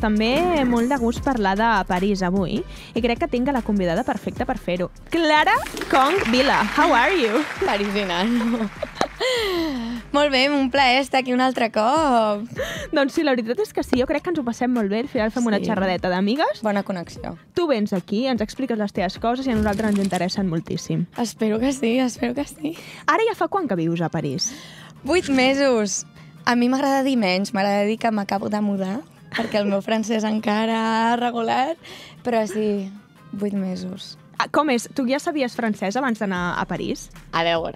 també molt de gust parlar de París avui i crec que tinc la convidada perfecta per fer-ho. Clara Kong Vila, how are you? Parisina. Molt bé, un plaer estar aquí un altre cop. Doncs sí, la veritat és que sí, jo crec que ens ho passem molt bé, al final fem una xerradeta d'amigues. Bona connexió. Tu vens aquí, ens expliques les teves coses i a nosaltres ens interessen moltíssim. Espero que sí, espero que sí. Ara ja fa quan que vius a París? 8 mesos. A mi m'agrada dir menys, m'agrada dir que m'acabo de mudar, perquè el meu francès encara regular, però sí, 8 mesos. Com és? Tu ja sabies francès abans d'anar a París? A veure,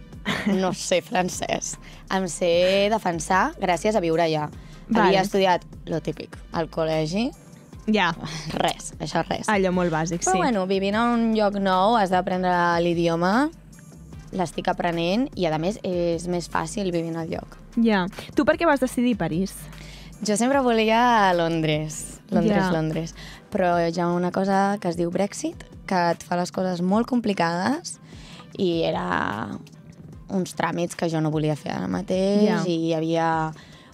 no sé francès. Em sé defensar gràcies a viure allà. Havia estudiat lo típic, al col·legi. Ja. Res, això res. Allò molt bàsic, sí. Però bueno, vivint a un lloc nou has d'aprendre l'idioma, l'estic aprenent i a més és més fàcil vivint al lloc. Ja. Tu per què vas decidir París? Jo sempre volia Londres. Ja. Londres. Però hi ha una cosa que es diu Brexit, que et fa les coses molt complicades i era uns tràmits que jo no volia fer ara mateix i hi havia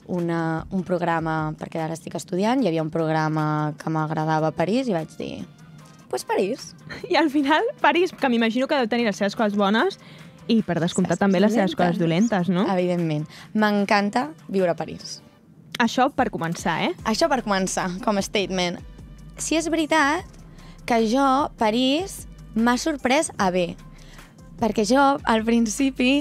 un programa, perquè ara estic estudiant, hi havia un programa que m'agradava a París i vaig dir, pues París. I al final, París, que m'imagino que deu tenir les seves coses bones i, per descomptar, també les seves coses dolentes, no? Evidentment. M'encanta viure a París. Això per començar, eh? Això per començar, com a statement. Si és veritat que jo, París, m'ha sorprès a bé. Perquè jo, al principi,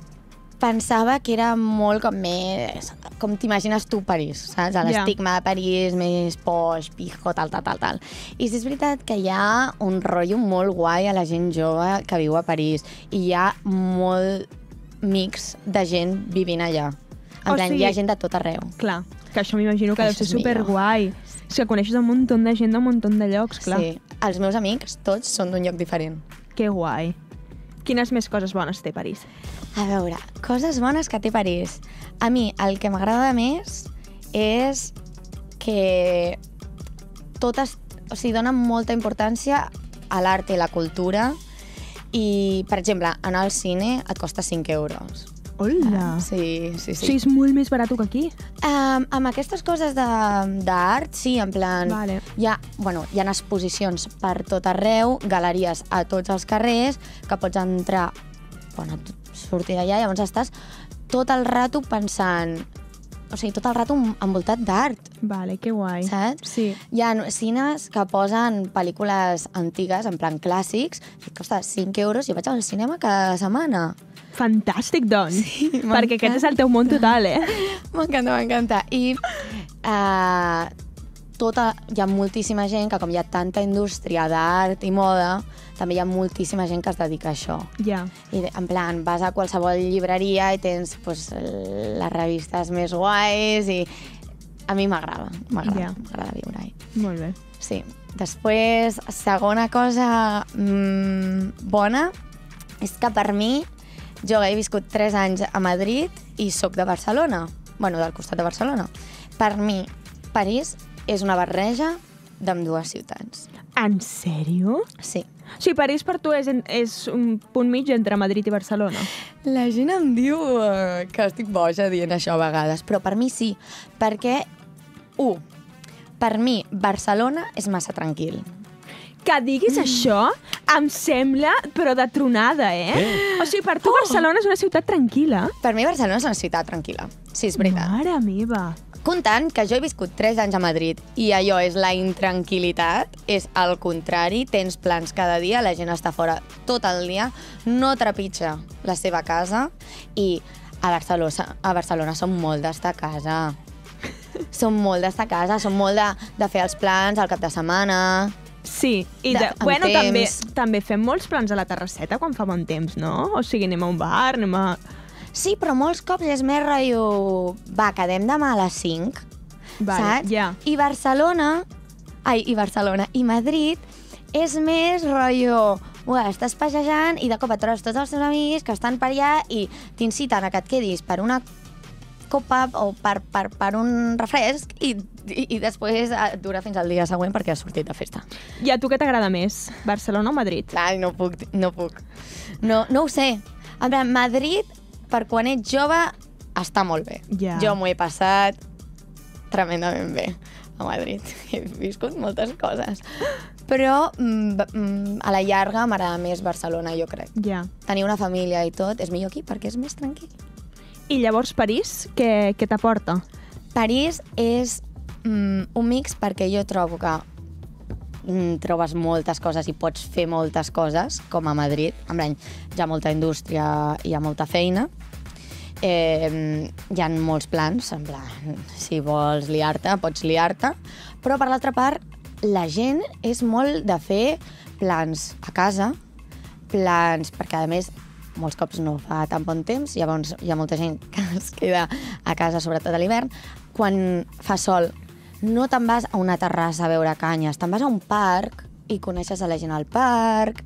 pensava que era molt com més... Com t'imagines tu París, saps? L'estigma de París, més poix, pijo, tal. I si és veritat que hi ha un rotllo molt guai a la gent jove que viu a París i hi ha molt mix de gent vivint allà. En plan, hi ha gent de tot arreu. Clar, que això m'imagino que deu ser superguai. És que coneixes un munt de gent d'un munt de llocs, clar. Sí, els meus amics tots són d'un lloc diferent. Que guai. Quines més coses bones té París? A veure, coses bones que té París. A mi el que m'agrada més és que totes, o sigui, donen molta importància a l'art i la cultura i, per exemple, anar al cine et costa 5 euros. Hola! Sí. O sigui, és molt més barat que aquí? Amb aquestes coses d'art, sí, en plan... Vale. Hi ha exposicions per tot arreu, galeries a tots els carrers, que pots entrar, sortir d'allà, llavors estàs tot el rato pensant... O sigui, tot el rato envoltat d'art. Vale, que guai. Saps? Sí. Hi ha cines que posen pel·lícules antigues, en plan clàssics, i costa 5 euros i vaig al cinema cada setmana. Fantàstic, doncs. Sí, perquè aquest és el teu món total, eh? M'encanta. I hi ha moltíssima gent que, com hi ha tanta indústria d'art i moda, també hi ha moltíssima gent que es dedica a això. Ja. I, en plan, vas a qualsevol llibreria i tens les revistes més guais i a mi m'agrada viure-hi. Molt bé. Sí. Després, segona cosa bona és que per mi, jo he viscut 3 anys a Madrid i sóc de Barcelona, del costat de Barcelona. Per mi, París és una barreja d'ambdues ciutats. En sèrio? Sí. O sigui, París per tu és un punt mig entre Madrid i Barcelona. La gent em diu que estic boja dient això a vegades, però per mi sí, perquè, per mi Barcelona és massa tranquil. Que diguis això em sembla, però de tronada, eh? O sigui, per tu Barcelona és una ciutat tranquil·la? Per mi Barcelona és una ciutat tranquil·la, sí, és veritat. Mare meva! Comptant que jo he viscut 3 anys a Madrid i allò és la intranquil·litat, és al contrari, tens plans cada dia, la gent està fora tot el dia, no trepitja la seva casa i a Barcelona som molt d'estar a casa. Som molt d'estar a casa, som molt de fer els plans al cap de setmana. Sí, i també fem molts plans a la terrasseta quan fa bon temps, no? O sigui, anem a un bar, anem a... Sí, però molts cops és més rotllo... Va, quedem demà a les 5, saps? Ja. I Madrid és més rotllo... Estàs passejant i de cop et trobes tots els teus amics que estan per allà i t'inciten a que et quedis per una copa o per un refresc i després et dura fins al dia següent perquè has sortit de festa. I a tu què t'agrada més, Barcelona o Madrid? Ai, no puc. No ho sé. En plan, Madrid, per quan ets jove, està molt bé. Ja. Jo m'ho he passat tremendament bé. a Madrid. He viscut moltes coses. Però a la llarga m'agrada més Barcelona, jo crec. Ja. Tenir una família i tot és millor aquí perquè és més tranquil. I llavors París, què t'aporta? París és un mix perquè jo trobo que trobes moltes coses i pots fer moltes coses, com a Madrid. En plan, hi ha molta indústria, hi ha molta feina. Hi ha molts plans, en plan, si vols liar-te, pots liar-te. Però, per l'altra part, la gent és molt de fer plans a casa, plans, perquè a més molts cops no fa tan bon temps, llavors hi ha molta gent que es queda a casa, sobretot a l'hivern. Quan fa sol, no te'n vas a una terrassa a veure canyes, te'n vas a un parc i coneixes a la gent al parc.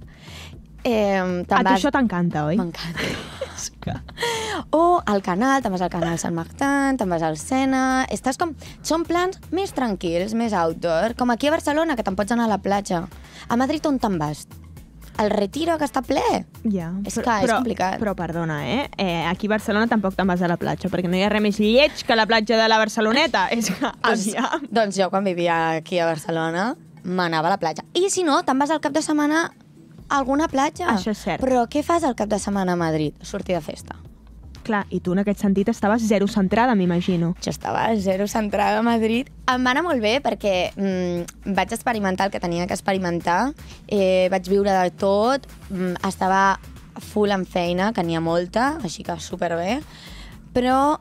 A tu això t'encanta, oi? M'encanta. O al Canal, te'n vas al Canal Sant Martin, te'n vas al Sena... Estàs com... Són plans més tranquils, més outdoor, com aquí a Barcelona, que te'n pots anar a la platja. A Madrid on te'n vas? El Retiro, que està ple? Ja. És complicat. Però perdona, aquí a Barcelona tampoc te'n vas a la platja, perquè no hi ha res més lleig que la platja de la Barceloneta. És que, aviam. Doncs jo, quan vivia aquí a Barcelona, m'anava a la platja. I si no, te'n vas al cap de setmana a alguna platja. Això és cert. Però què fas al cap de setmana a Madrid? Sortir de festa. Clar, i tu en aquest sentit estaves zero centrada, m'imagino. Jo estava zero centrada a Madrid. Em va anar molt bé perquè vaig experimentar el que tenia que experimentar, vaig viure de tot, estava full en feina, que n'hi ha molta, així que superbé, però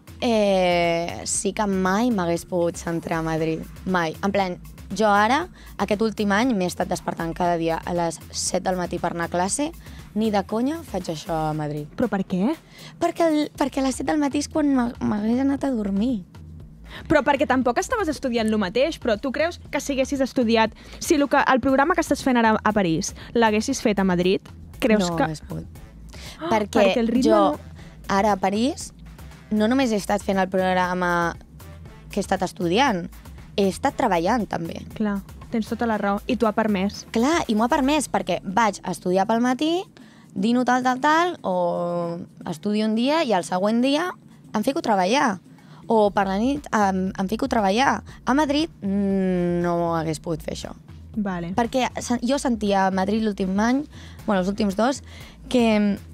sí que mai m'hagués pogut centrar a Madrid, mai. En plan, jo ara, aquest últim any, m'he estat despertant cada dia a les 7 del matí per anar a classe. Ni de conya faig això a Madrid. Però per què? Perquè a les 7 del matí és quan m'hagués anat a dormir. Però perquè tampoc estaves estudiant el mateix, però tu creus que si haguessis estudiat... Si el programa que estàs fent ara a París l'haguessis fet a Madrid, creus que... No hagués pogut. Perquè el ritme jo, ara a París, no només he estat fent el programa que he estat estudiant, he estat treballant també. Clar, tens tota la raó. I t'ho ha permès. Clar, i m'ho ha permès perquè vaig estudiar pel matí, dino tal, o estudio un dia i el següent dia em fico a treballar. O per la nit em fico a treballar. A Madrid no hagués pogut fer això. Vale. Perquè jo sentia a Madrid l'últim any, els últims 2, que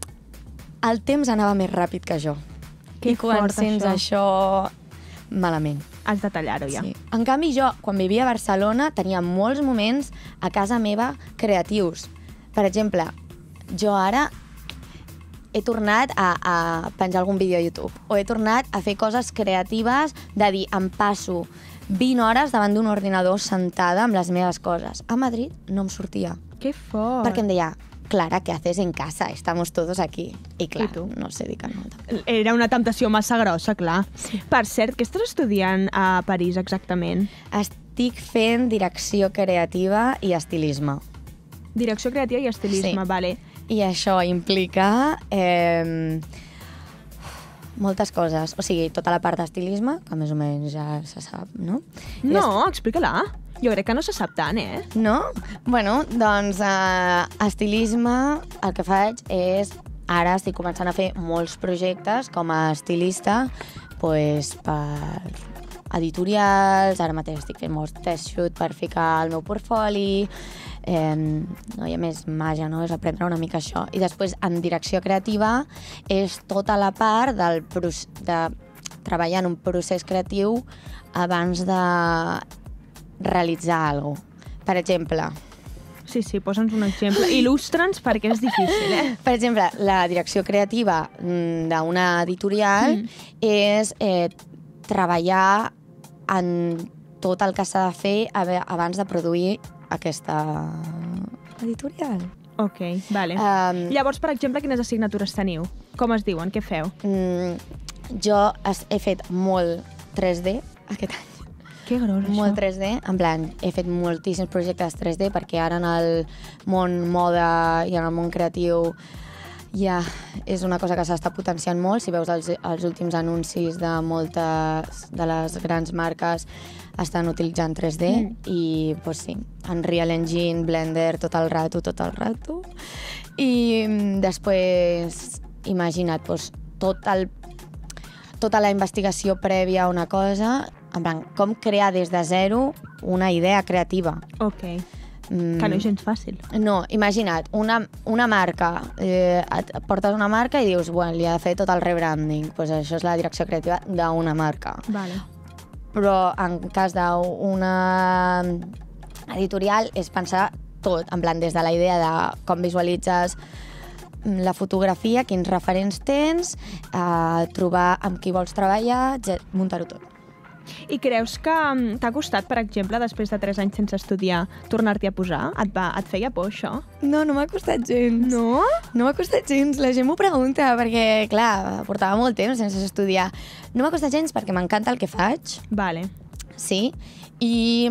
el temps anava més ràpid que jo. Que I quan fort, sents això, malament. Has de tallar-ho ja. Sí. En canvi, jo, quan vivia a Barcelona, tenia molts moments a casa meva creatius. Per exemple, jo ara he tornat a penjar algun vídeo a YouTube o he tornat a fer coses creatives de dir, em passo 20 hores davant d'un ordinador sentada amb les meves coses. A Madrid no em sortia. Que fort. Perquè em deia, Clara, ¿qué haces en casa? Estamos todos aquí. I clar, I tu? no sé dir que no. Era una temptació massa grossa, clar. Sí. Per cert, què estàs estudiant a París exactament? Estic fent direcció creativa i estilisme. Direcció creativa i estilisme, Sí. vale. I això implica moltes coses. O sigui, tota la part d'estilisme, que més o menys ja se sap, no? No, explica-la. Jo crec que no se sap tant, No? Bueno, doncs estilisme el que faig és... Ara estic començant a fer molts projectes com a estilista pues, per editorials, ara mateix estic fent molts test shoot per ficar el meu portfoli, no hi ha més màgia, no? És aprendre una mica això. I després, en direcció creativa, és tota la part de treballar en un procés creatiu abans de realitzar alguna cosa. Per exemple... Sí, posa'ns un exemple. Il·lustra'ns perquè és difícil, Per exemple, la direcció creativa d'una editorial és treballar en tot el que s'ha de fer abans de produir aquesta editorial. Ok, vale. Llavors, per exemple, quines assignatures teniu? Com es diuen? Què feu? Jo he fet molt 3D aquest any. Que gros, això. Molt 3D, en plan, he fet moltíssims projectes 3D perquè ara en el món moda i en el món creatiu ja és una cosa que s'està potenciant molt. Si veus els últims anuncis de moltes de les grans marques estan utilitzant 3D i pues sí, Unreal Engine, Blender, tot el rato. I després, imagina't, pues, tota la investigació prèvia a una cosa en plan, com crear des de zero una idea creativa. Ok. Que no és gens fàcil. No, imagina't, una marca, et portes una marca i dius, bueno, li ha de fer tot el rebranding, doncs això és la direcció creativa d'una marca. Vale. Però en cas d'una editorial és pensar tot, en plan, des de la idea de com visualitzes la fotografia, quins referents tens, trobar amb qui vols treballar, muntar-ho tot. I creus que t'ha costat, per exemple, després de 3 anys sense estudiar, tornar-t'hi a posar? Et feia por, això? No m'ha costat gens. No? No m'ha costat gens. La gent m'ho pregunta perquè, clar, portava molt temps sense estudiar. No m'ha costat gens perquè m'encanta el que faig. Vale. Sí. I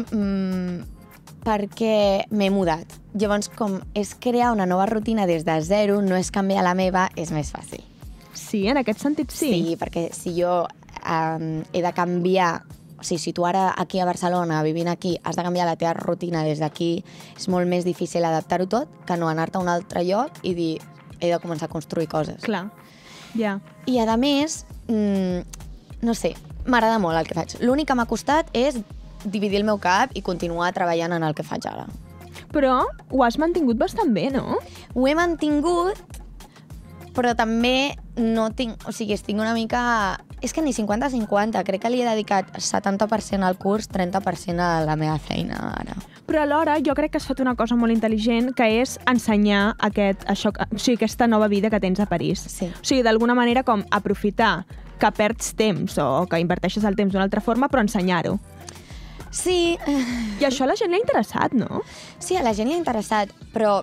perquè m'he mudat. Llavors, com és crear una nova rutina des de zero, no és canviar la meva, és més fàcil. Sí, en aquest sentit sí. Sí, perquè si jo he de canviar, o sigui, si tu ara aquí a Barcelona, vivint aquí, has de canviar la teva rutina des d'aquí, és molt més difícil adaptar-ho tot que no anar-te a un altre lloc i dir, he de començar a construir coses. Clar, ja. I a més, no sé, m'agrada molt el que faig. L'únic que m'ha costat és dividir el meu cap i continuar treballant en el que faig ara. Però ho has mantingut bastant bé, no? Ho he mantingut, però també no tinc... O sigui, estic una mica... És que ni 50-50, crec que li he dedicat 70% al curs, 30% a la meva feina ara. Però alhora jo crec que has fet una cosa molt intel·ligent, que és ensenyar aquesta nova vida que tens a París. Sí. O sigui, d'alguna manera com aprofitar que perds temps o que inverteixes el temps d'una altra forma, però ensenyar-ho. Sí. I això a la gent li ha interessat, no? Sí, a la gent li ha interessat, però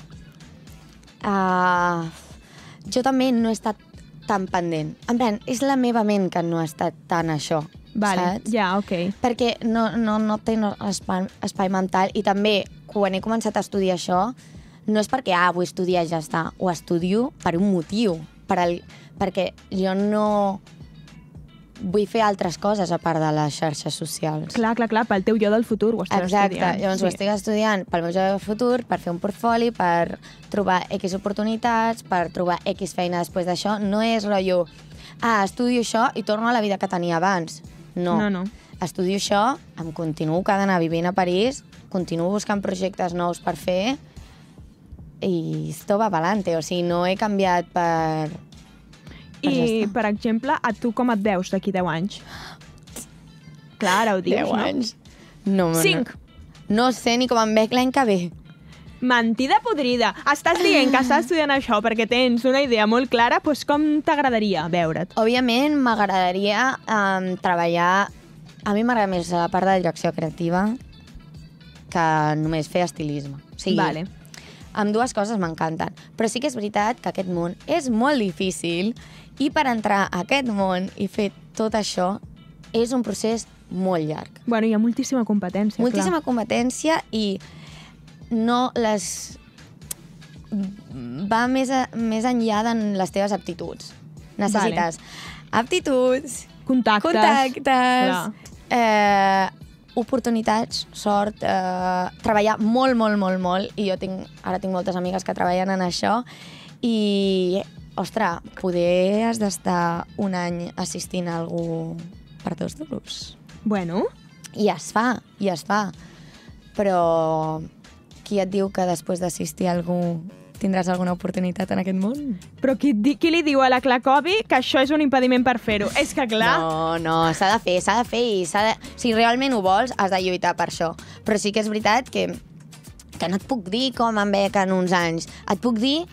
jo també no he estat tan pendent. En plan, és la meva ment que no ha estat tan això, saps? Ja, ok. Perquè no té espai mental i també, quan he començat a estudiar això, no és perquè, vull estudiar i ja està. Ho estudio per un motiu, perquè jo no vull fer altres coses a part de les xarxes socials. Clar, pel teu jo del futur ho estàs estudiant. Exacte, llavors ho estic estudiant pel meu jo del futur, per fer un portfoli, per trobar X oportunitats, per trobar X feina després d'això. No és rotllo, estudio això i torno a la vida que tenia abans. No. Estudio això, em continuo cada anar vivint a París, continuo buscant projectes nous per fer i esto va pa'lante, o sigui, no he canviat per... I, per exemple, a tu com et veus d'aquí 10 anys? Clar, ara ho dius, 10 anys? No, 5. No sé ni com em veig l'any que ve. Mentida podrida. Estàs dient que estàs estudiant això perquè tens una idea molt clara, doncs com t'agradaria veure't? Òbviament m'agradaria treballar... A mi m'agrada més la part de direcció creativa que només fer estilisme. O sigui, vale. Amb dues coses m'encanten. Però sí que és veritat que aquest món és molt difícil i per entrar a aquest món i fer tot això és un procés molt llarg. Bueno, hi ha moltíssima competència, moltíssima competència i no les... va més enllà de les teves aptituds. Necessites aptituds, contactes, oportunitats, sort, treballar molt, i jo ara tinc moltes amigues que treballen en això i, ostres, poder has d'estar un any assistint a algú per 2 duros. Bueno. I es fa. Però qui et diu que després d'assistir a algú tindràs alguna oportunitat en aquest món? Però qui li diu a la Clacovi que això és un impediment per fer-ho? És que clar... No, s'ha de fer i si realment ho vols, has de lluitar per això. Però sí que és veritat que no et puc dir com em veig en uns anys. Et puc dir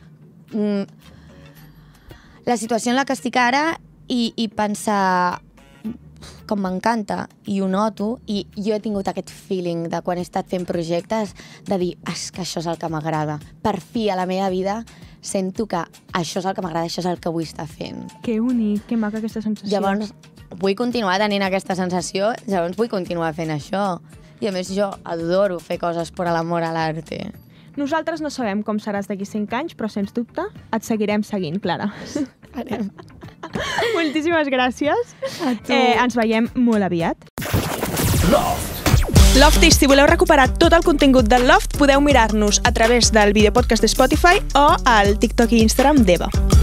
la situació en la que estic ara i pensar com m'encanta i ho noto i jo he tingut aquest feeling de quan he estat fent projectes de dir, és que això és el que m'agrada. Per fi a la meva vida sento que això és el que m'agrada, això és el que vull estar fent. Que bonic, que maca aquesta sensació. Llavors vull continuar tenint aquesta sensació, llavors vull continuar fent això. I a més jo adoro fer coses per l'amor a l'arte. Nosaltres no sabem com seràs d'aquí 5 anys, però sens dubte et seguirem seguint, Clara. Moltíssimes gràcies. A tu. Ens veiem molt aviat. Lofties, si voleu recuperar tot el contingut del Loft, podeu mirar-nos a través del videopodcast de Spotify o al TikTok i Instagram d'Eva.